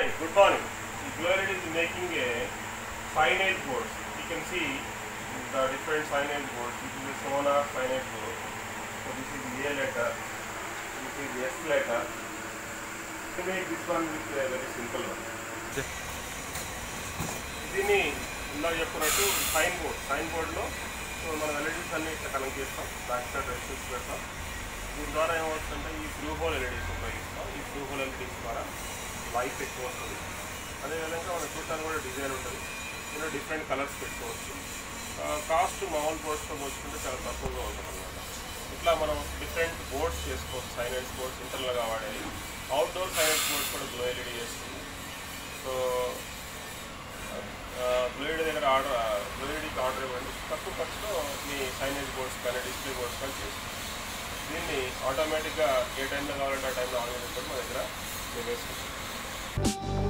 Hi, good morning. GLO is making a signage board. You can see the different signage boards. This is a sonar signage board. So this is A letter, this is S letter. To make this one with a very simple one. దీన్ని ఇందాక చెప్పుకున్నట్టు sign బోర్డ్లో మనం LEDs అన్ని ఇట్లా connect చేస్తాం, back side resistance పెడతాం. దీని ద్వారా ఏమవుతుందంటే ఈ బ్లూ హోల్ ఎల్ఈడీస్ ఉపయోగిస్తాం. ఈ బ్లూ హోల్ ఎల్ఈడీస్ ద్వారా లైట్ ఎక్కువ వస్తుంది. అదేవిధంగా మనం చూడటానికి కూడా డిజైన్ ఉంటుంది. దీనిలో డిఫరెంట్ కలర్స్ పెట్టుకోవచ్చు. కాస్ట్ మామూలు బోర్డ్స్తో పోల్చుకుంటే చాలా తక్కువగా ఉంటుంది అన్నమాట. ఇట్లా మనం డిఫరెంట్ బోర్డ్స్ చేసుకోవచ్చు. సైనెన్స్ బోర్డ్స్ ఇంటర్నల్గా వాడేవి, అవుట్డోర్ సైనెన్స్ బోర్డ్స్ కూడా గ్లో ఎల్ఈడీ చేస్తుంది. సో గ్లో ఎల్ఈడీ దగ్గర గ్లో ఎల్ఈడీకి ఆర్డర్ ఇవ్వండి. తక్కువ ఖర్చులో మీ సైనేజ్ బోర్డ్స్ కానీ డిస్ప్లే బోర్డ్స్ కానీ చేస్తుంది. దీన్ని ఆటోమేటిక్గా ఏ టైంలో కావాలంటే ఆ టైంలో ఆన్ చేసుకొని మన దగ్గర వేసుకుంటాం.